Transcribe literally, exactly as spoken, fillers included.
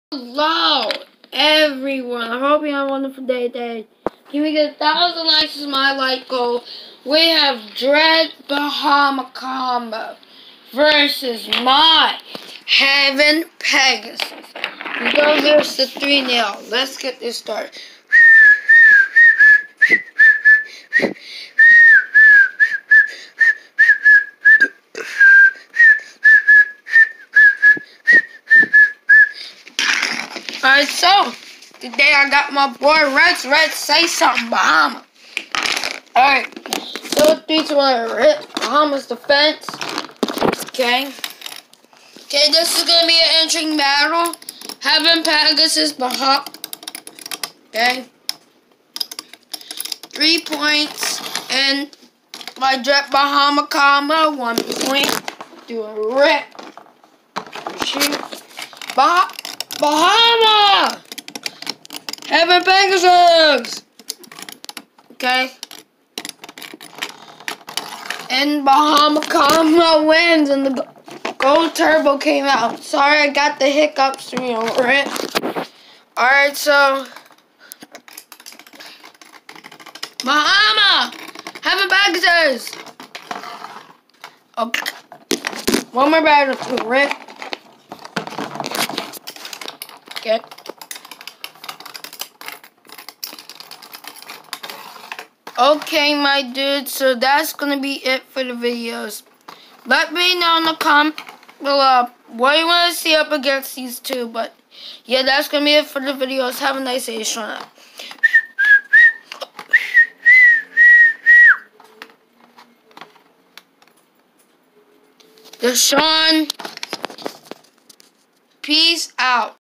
Hello, everyone. I hope you have a wonderful day today. Can we get a thousand likes is my like goal? We have Dread Bahama Combo versus my Heaven Pegasus. We go versus the three nil. Let's get this started. Alright, so today I got my boy Rex. Rex, say something, Bahama. Alright, so three to one, Rex, Bahama's defense. Okay. Okay, this is gonna be an entering battle. Heaven Pegasus, Bahama. Okay. Three points, and my Dread Bahama combo, one point. Do a rip. Shoot. Bah Bahama! Heaven Pegasus! Okay. And Bahama combo wins, and the gold turbo came out. Sorry, I got the hiccups, you know, right? Alright, so Bahama! Heaven Pegasus! Okay. One more battle to rip. Okay. Okay, my dude, so that's gonna be it for the videos. Let me know in the comment below what you want to see up against these two, but yeah, that's gonna be it for the videos. Have a nice day, Sean. Deshaun, peace out.